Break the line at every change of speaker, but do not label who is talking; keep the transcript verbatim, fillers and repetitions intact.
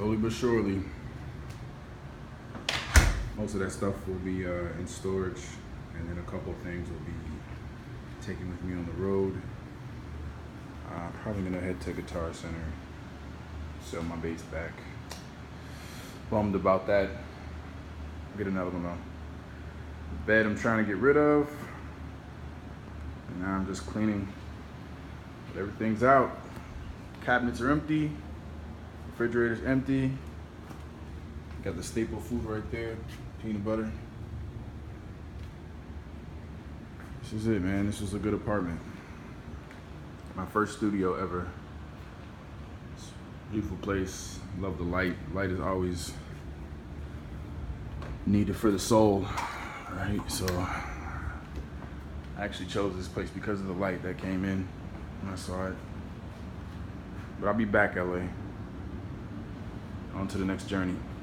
slowly but surely, most of that stuff will be uh, in storage, and then a couple of things will be taken with me on the road. Uh, probably gonna head to Guitar Center, sell my bass back. Bummed about that. Get another one though. The bed I'm trying to get rid of. And now I'm just cleaning. But everything's out. Cabinets are empty. Refrigerator's empty. Got the staple food right there. Peanut butter. This is it, man. This was a good apartment. My first studio ever. It's a beautiful place. Love the light. Light is always needed for the soul, right? So I actually chose this place because of the light that came in when I saw it. But I'll be back, L A. On to the next journey.